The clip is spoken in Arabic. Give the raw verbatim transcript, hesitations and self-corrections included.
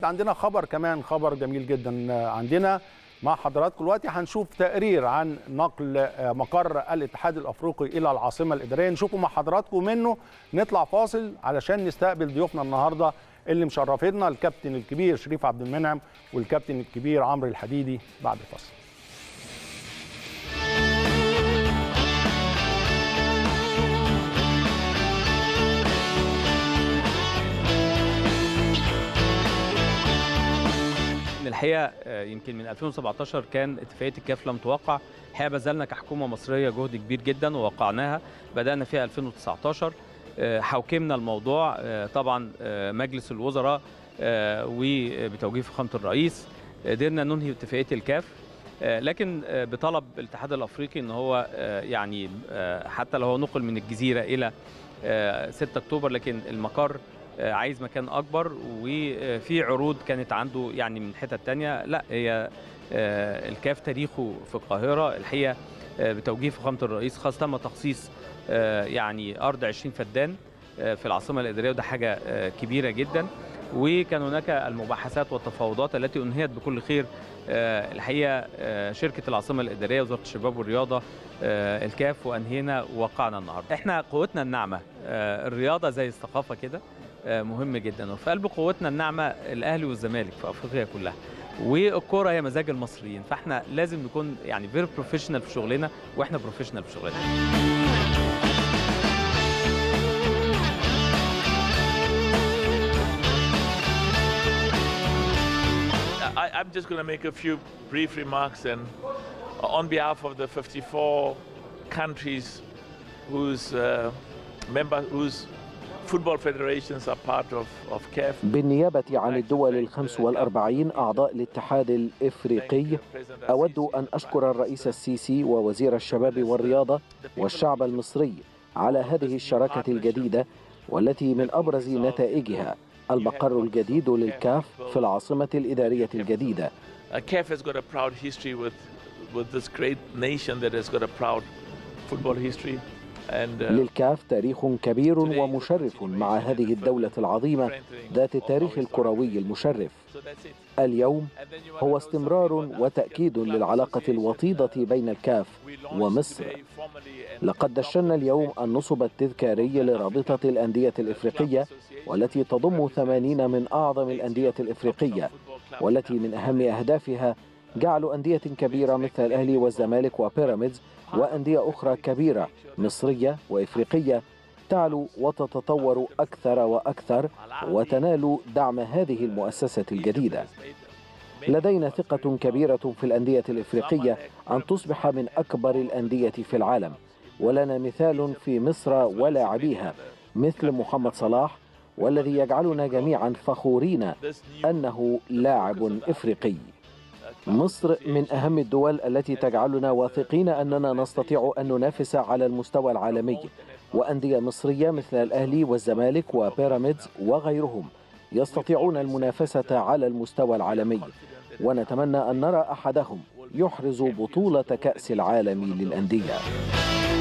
عندنا خبر كمان، خبر جميل جدا عندنا مع حضراتكم دلوقتي. هنشوف تقرير عن نقل مقر الاتحاد الافريقي الى العاصمه الاداريه، نشوفه مع حضراتكم منه. نطلع فاصل علشان نستقبل ضيوفنا النهارده اللي مشرفينا، الكابتن الكبير شريف عبد المنعم والكابتن الكبير عمرو الحديدي بعد الفاصل. الحقيقه يمكن من ألفين وسبعتاشر كان اتفاقيه الكاف لم توقع. الحقيقه بذلنا كحكومه مصريه جهد كبير جدا ووقعناها، بدانا فيها ألفين وتسعتاشر، حوكمنا الموضوع طبعا مجلس الوزراء وبتوجيه فخامه الرئيس قدرنا ننهي اتفاقيه الكاف، لكن بطلب الاتحاد الافريقي ان هو يعني حتى لو هو نقل من الجزيره الى ستة أكتوبر، لكن المقر عايز مكان اكبر، وفي عروض كانت عنده يعني من حتت تانية. لا، هي الكاف تاريخه في القاهره. الحقيقه بتوجيه فخامه الرئيس خاص تم تخصيص يعني ارض عشرين فدان في العاصمه الاداريه، وده حاجه كبيره جدا. وكان هناك المباحثات والتفاوضات التي انهيت بكل خير. الحقيقه شركه العاصمه الاداريه، وزاره الشباب والرياضه، الكاف، وانهينا ووقعنا النهارده. احنا قوتنا الناعمه الرياضه زي الثقافه كده مهم جدا، وفي قلب قوتنا الناعمه الاهلي والزمالك في افريقيا كلها، والكوره هي مزاج المصريين، فاحنا لازم نكون يعني فيري بروفيشنال في شغلنا، واحنا بروفيشنال في شغلنا. I'm just going to make a few brief remarks, and on behalf of the fifty-four countries whose uh, members, whose football federations are part of of C A F. بالنيابة عن الدول الخمس والأربعين أعضاء الاتحاد الإفريقي، أود أن أشكر الرئيس السيسي ووزير الشباب والرياضة والشعب المصري على هذه الشراكة الجديدة، والتي من أبرز نتائجها المقر الجديد للكاف في العاصمة الإدارية الجديدة. C A F has got a proud history with with this great nation that has got a proud football history. للكاف تاريخ كبير ومشرف مع هذه الدولة العظيمة ذات التاريخ الكروي المشرف. اليوم هو استمرار وتأكيد للعلاقة الوطيدة بين الكاف ومصر. لقد دشنا اليوم النصب التذكاري لرابطة الأندية الإفريقية، والتي تضم ثمانين من أعظم الأندية الإفريقية، والتي من أهم أهدافها جعل أندية كبيرة مثل الأهلي والزمالك وبيراميدز وأندية أخرى كبيرة مصرية وإفريقية تعلو وتتطور أكثر وأكثر وتنال دعم هذه المؤسسة الجديدة. لدينا ثقة كبيرة في الأندية الإفريقية أن تصبح من أكبر الأندية في العالم، ولنا مثال في مصر ولاعبيها مثل محمد صلاح، والذي يجعلنا جميعا فخورين أنه لاعب إفريقي. مصر من أهم الدول التي تجعلنا واثقين أننا نستطيع أن ننافس على المستوى العالمي، وأندية مصرية مثل الأهلي والزمالك وبيراميدز وغيرهم يستطيعون المنافسة على المستوى العالمي، ونتمنى أن نرى أحدهم يحرز بطولة كأس العالم للأندية.